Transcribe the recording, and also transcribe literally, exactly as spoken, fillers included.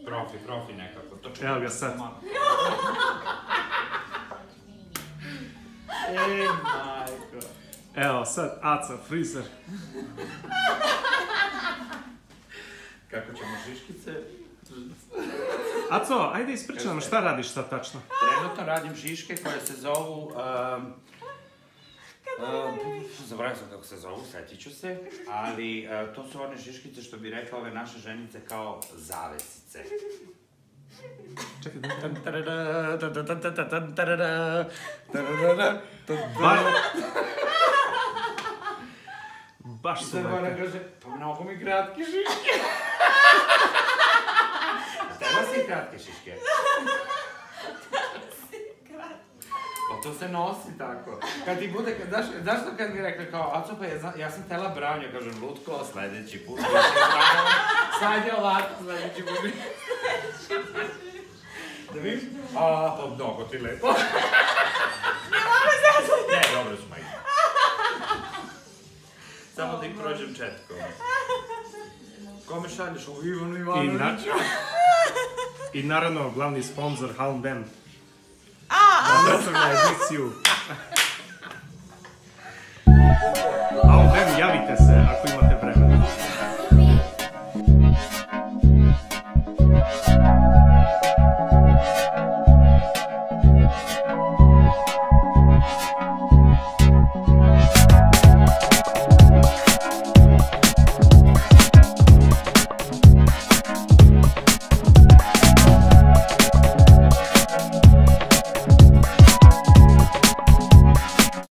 Profi, profi nekako. Evo ga sad. E, majko. Evo sad, Aca, frizer. Kako ćemo žiškice? Aco, ajde ispričaj nam šta radiš sad tačno. Trenutno radim žiške koje se zovu... Zaboravim sam kako se zovu, setit ću se, ali to su one žiškice što bi rekla ove naše ženice kao zavesice. Čekaj, da... Baš su lepe. I sad ona kaže, pa mnogo mi kratke šiške. Treba si kratke šiške? Pa to se nosi tako. Kad ti bude, znaš što kad mi rekla kao, Aco pa ja sam tela branjo, kažem, lutko, sledeći put, sad je ovako, sledeći put. Da vidiš? A, pa mnogo ti lepo. Ne, dobro su majke. Samo da ih prođem četkom. Kome šalješ ovo Ivanu Ivanoviću? I naravno, glavni sponsor, Halm Band. Da predstavlja ediciju.